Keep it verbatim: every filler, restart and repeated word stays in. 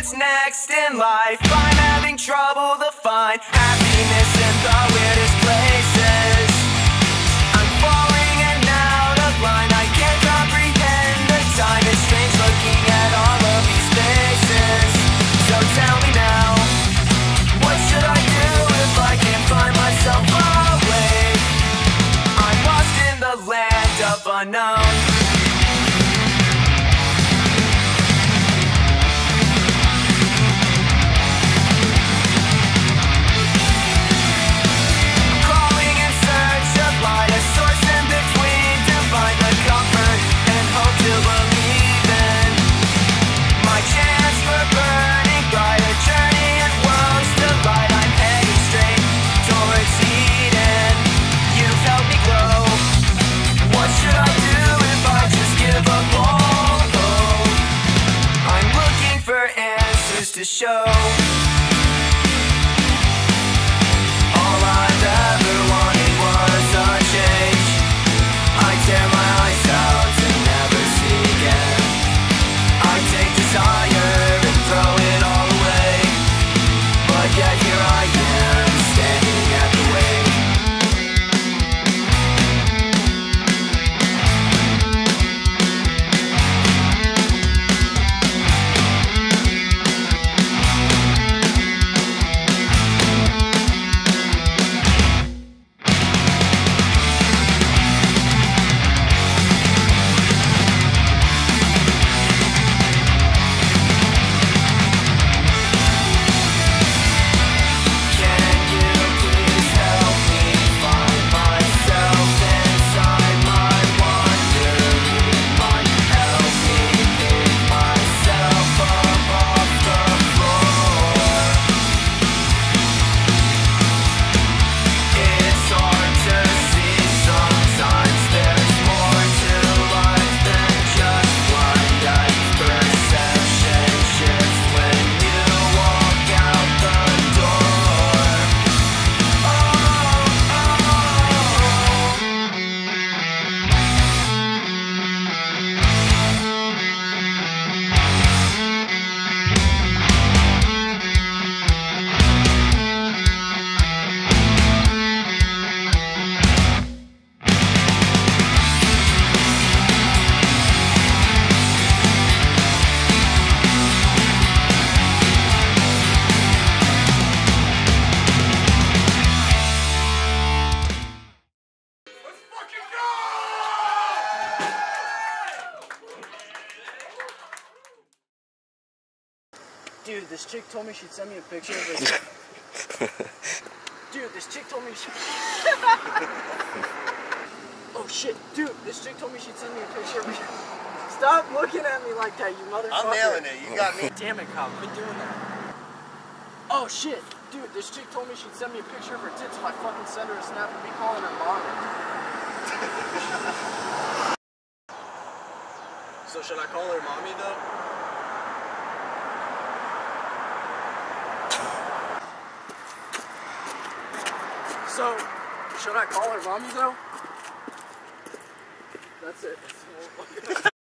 what's next in life. I'm having trouble to find happiness in the weirdest places. I'm falling and out of line, I can't comprehend the time. It's strange looking at all of these faces. So tell me now, what should I do if I can't find myself awake? I'm lost in the land of unknown. To show all I've ever wanted was a change. I tear my eyes out to never see again. I take desire and throw it all away, but yet here I am, standing at the wake. Dude, this chick told me she'd send me a picture of her. Dude, this chick told me she... Oh shit, dude, this chick told me she'd send me a picture of her. Stop looking at me like that, you motherfucker. I'm nailing it, you got me. Damn it, Kyle, quit doing that. Oh shit, dude, this chick told me she'd send me a picture of her tits if I fucking send her a snap and be calling her mommy. So should I call her mommy though? So, should I call her mommy though? That's it.